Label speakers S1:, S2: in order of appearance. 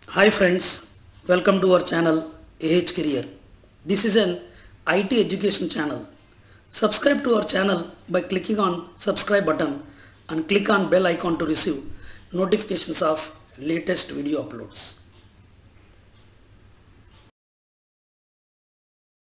S1: Hi friends, welcome to our channel AH Career. This is an IT education channel. Subscribe to our channel by clicking on subscribe button and click on bell icon to receive notifications of latest video uploads.